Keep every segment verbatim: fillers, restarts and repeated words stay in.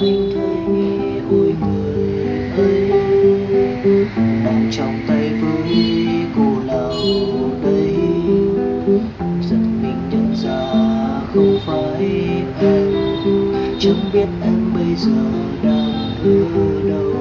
anh thấy ôi người ấy đang trong tay với cô nào đây. Giật mình nhận ra không phải em, chẳng biết em bây giờ đang ở đâu.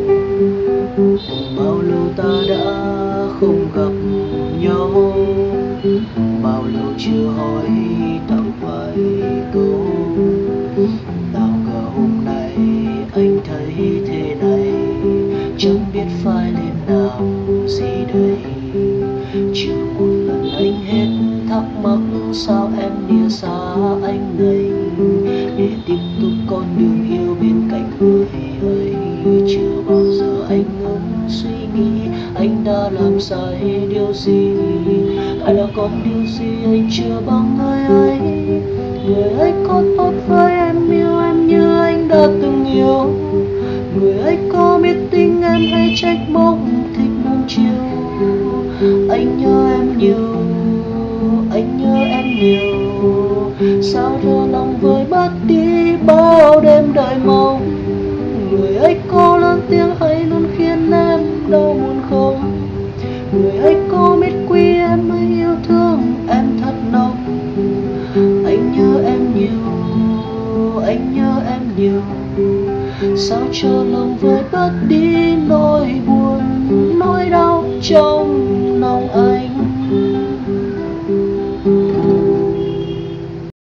Bao lâu ta đã không gặp nhau, bao lâu chưa hỏi thăm vài câu. Nào ngờ hôm nay anh thấy thế này, chẳng biết phải lên làm gì đây. Chưa một lần anh hết thắc mắc sao em lìa xa anh này, để tiếp tục con đường yêu bên cạnh người ấy. Chưa bao giờ anh ngừng suy nghĩ anh đã làm sai điều gì, hay là còn điều gì anh chưa bằng người ấy. Người ấy có tốt với em, yêu em như anh đã từng yêu. Người ấy có biết tính em hay trách móc thích nuông chiều. Anh nhớ em nhiều, anh nhớ em nhiều. Sao cho lòng vơi bớt đi bao đêm đợi mong. Người ấy có lớn tiếng hay luôn khiến em đau buồn không? Người ấy có biết quý em hay yêu thương em thật nồng? Anh nhớ em nhiều, anh nhớ em nhiều. Sao cho lòng vơi bớt đi nỗi buồn, nỗi đau trong lòng anh.